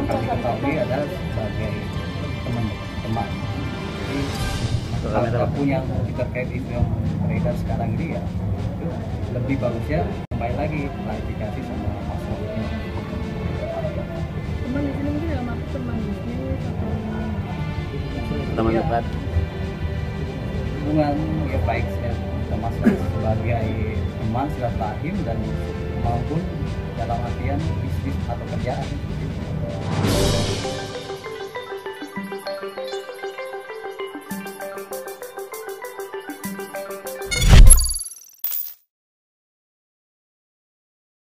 yang kami ketahui adalah sebagai teman. Jadi kalau apapun yang terkait isu yang beredar sekarang ini ya itu lebih bagusnya kembali lagi klarifikasi sama masalahnya. Teman di sini mungkin dalam arti teman bisnis atau teman Ya, dekat. hubungan ya baik sama sebagai teman silaturahim dan maupun dalam artian bisnis atau kerjaan.